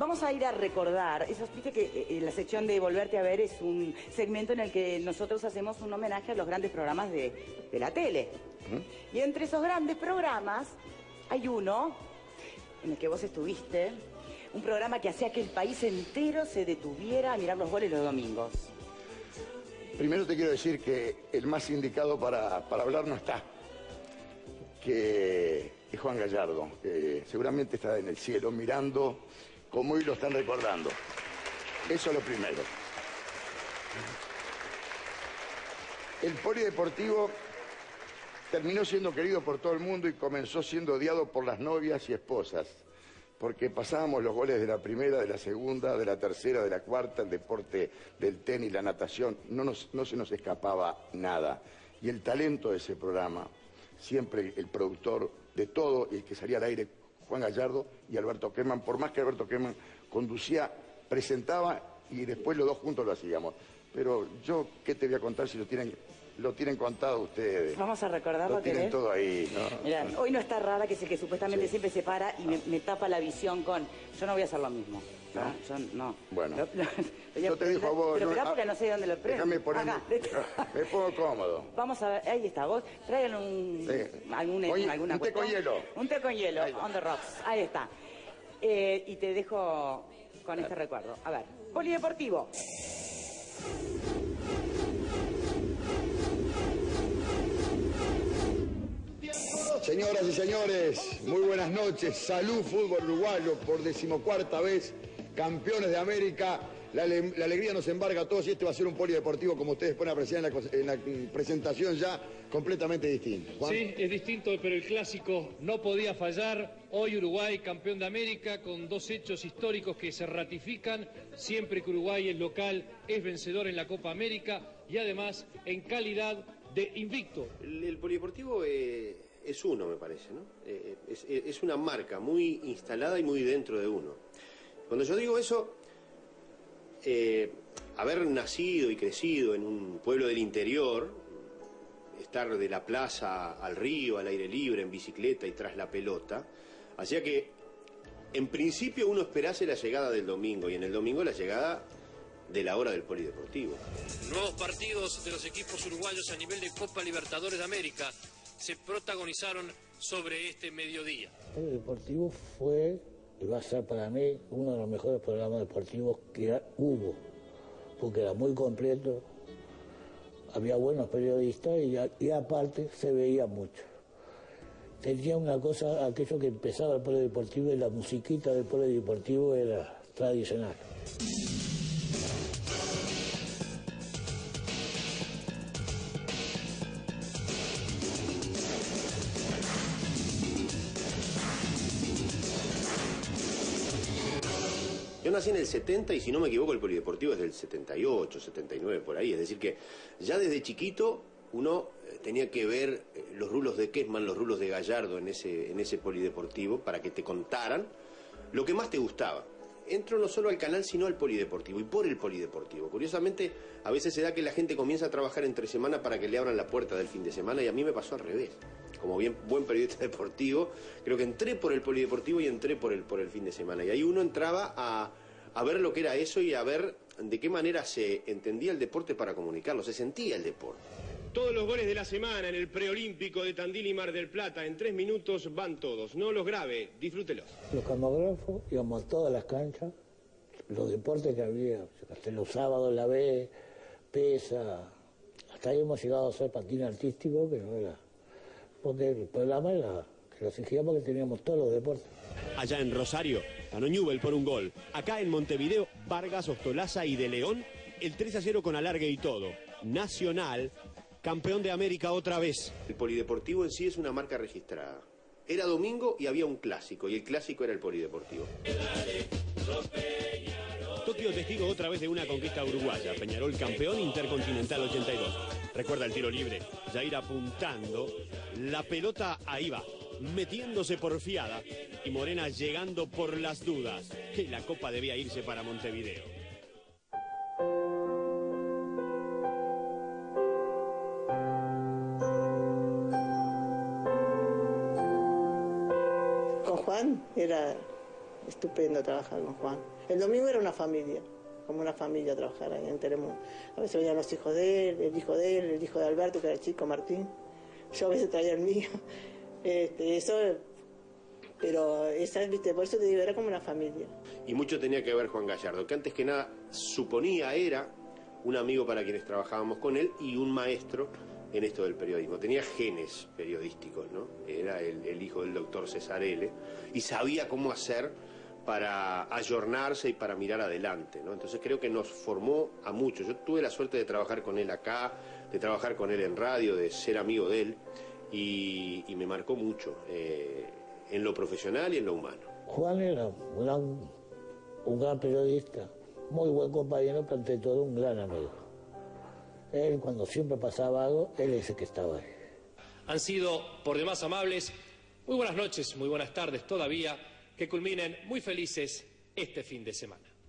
Vamos a ir a recordar, viste que la sección de Volverte a Ver es un segmento en el que nosotros hacemos un homenaje a los grandes programas de la tele. Y entre esos grandes programas hay uno en el que vos estuviste, un programa que hacía que el país entero se detuviera a mirar los goles los domingos. Primero te quiero decir que el más indicado para hablar no está, que es Juan Gallardo, que seguramente está en el cielo mirando como hoy lo están recordando. Eso es lo primero. El polideportivo terminó siendo querido por todo el mundo y comenzó siendo odiado por las novias y esposas, porque pasábamos los goles de la primera, de la segunda, de la tercera, de la cuarta, el deporte del tenis, la natación, no se nos escapaba nada. Y el talento de ese programa, siempre el productor de todo, y el que salía al aire, Juan Gallardo y Alberto Kerman, por más que Alberto Kerman conducía, presentaba y después los dos juntos lo hacíamos. Pero yo, ¿qué te voy a contar si lo tienen contado ustedes? Vamos a recordarlo. Lo tienen todo ahí, ¿no? Mirá, hoy no está Rada, que es el que supuestamente siempre se para y me tapa la visión con... Yo no voy a hacer lo mismo. ¿No? Yo no. Bueno. Yo te digo a vos... Pero esperá porque no sé dónde lo prendo. Déjame ponerme... Me pongo cómodo. Vamos a ver, ahí está, vos traigan alguna un té con hielo. Un té con hielo, on the rocks, ahí está. Y te dejo con este recuerdo. A ver, polideportivo. Señoras y señores, muy buenas noches. Salud fútbol uruguayo por 14ª vez, campeones de América. La alegría nos embarga a todos y este va a ser un polideportivo, como ustedes pueden apreciar en la presentación, ya completamente distinto. ¿Juan? Sí, es distinto, pero el clásico no podía fallar. Hoy Uruguay, campeón de América, con dos hechos históricos que se ratifican. Siempre que Uruguay es local, es vencedor en la Copa América y además en calidad de invicto. El polideportivo es uno, me parece, ¿no? Es una marca muy instalada y muy dentro de uno. Cuando yo digo eso, haber nacido y crecido en un pueblo del interior, estar de la plaza al río, al aire libre, en bicicleta y tras la pelota, hacía que en principio uno esperase la llegada del domingo y en el domingo la llegada de la hora del polideportivo. Nuevos partidos de los equipos uruguayos a nivel de Copa Libertadores de América se protagonizaron sobre este mediodía. El polideportivo fue y va a ser para mí uno de los mejores programas deportivos que hubo, porque era muy completo, había buenos periodistas y aparte se veía mucho. Tenía una cosa, aquello que empezaba el polideportivo y la musiquita del polideportivo era tradicional. Yo nací en el 70 y si no me equivoco el polideportivo es del 78, 79, por ahí. Es decir que ya desde chiquito uno tenía que ver los rulos de Kessman, los rulos de Gallardo en ese polideportivo para que te contaran lo que más te gustaba. Entro no solo al canal sino al polideportivo y por el polideportivo. Curiosamente a veces se da que la gente comienza a trabajar entre semana para que le abran la puerta del fin de semana y a mí me pasó al revés. Como buen periodista deportivo, creo que entré por el polideportivo y entré por el fin de semana. Y ahí uno entraba a ver lo que era eso y a ver de qué manera se entendía el deporte para comunicarlo, se sentía el deporte. Todos los goles de la semana en el preolímpico de Tandil y Mar del Plata, en 3 minutos van todos. No los grabe, disfrútelos. Los camarógrafos íbamos a todas las canchas, los deportes que había, hasta los sábados la B, pesa, hasta ahí hemos llegado a hacer patín artístico, que no era, porque el programa era que lo exigía porque teníamos todos los deportes. Allá en Rosario, ganó Newell por un gol. Acá en Montevideo, Vargas, Ostolaza y De León, el 3-0 con alargue y todo. Nacional, campeón de América otra vez. El polideportivo en sí es una marca registrada. Era domingo y había un clásico, y el clásico era el polideportivo. Tokio testigo otra vez de una conquista uruguaya. Peñarol campeón intercontinental 82. Recuerda el tiro libre, Jair apuntando, la pelota ahí va, metiéndose porfiada y Morena llegando por las dudas. Que la copa debía irse para Montevideo. Con Juan era estupendo trabajar con Juan. El domingo era una familia, como una familia trabajar ahí en Telemundo. A veces venían los hijos de él, el hijo de Alberto, que era el chico, Martín. Yo a veces traía el mío. Pero ¿viste? Por eso te digo, era como una familia. Y mucho tenía que ver Juan Gallardo, que antes que nada suponía era un amigo para quienes trabajábamos con él y un maestro en esto del periodismo. Tenía genes periodísticos, ¿no? Era el hijo del doctor César L. y sabía cómo hacer para ayornarse y para mirar adelante, ¿no? Entonces creo que nos formó a muchos. Yo tuve la suerte de trabajar con él acá, de trabajar con él en radio, de ser amigo de él, y me marcó mucho en lo profesional y en lo humano. Juan era un gran periodista, muy buen compañero, pero ante todo un gran amigo. Él, cuando siempre pasaba algo, él es el que estaba ahí. Han sido por demás amables. Muy buenas noches, muy buenas tardes todavía. Que culminen muy felices este fin de semana.